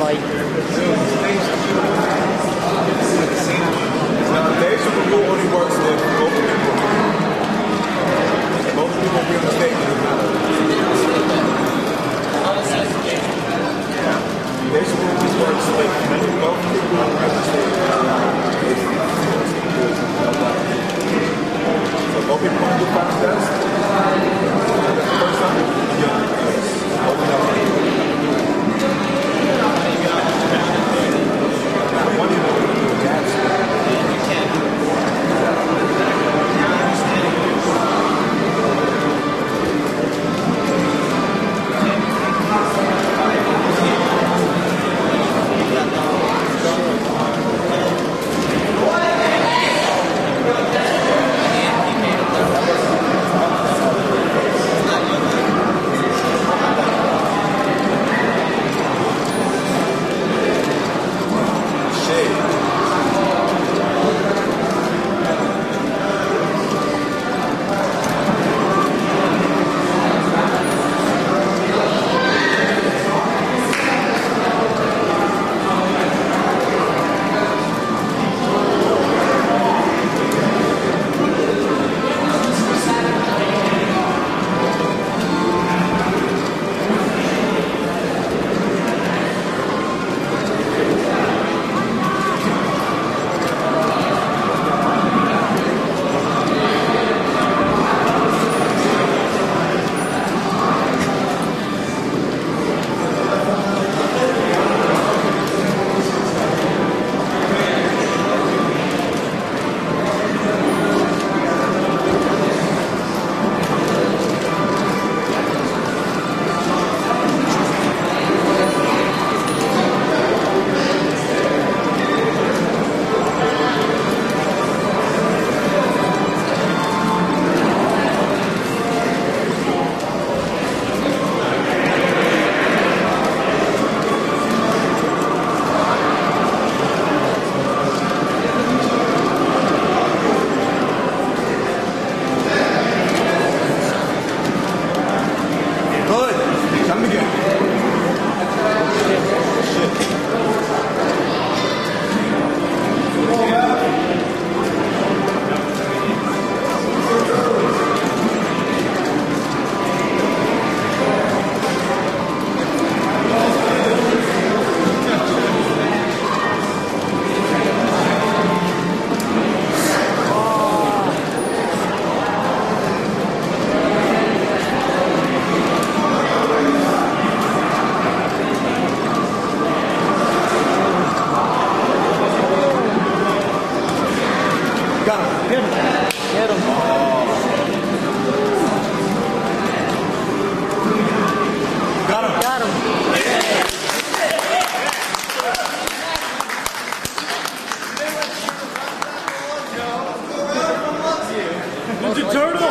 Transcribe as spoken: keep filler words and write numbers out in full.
like. Now, the super rule only works if both people both people be on the stage. The super rule works if both people are on the stage. So both people want to do five steps. The first time, yeah, open up. One of them will do jabs. Ninja Turtle!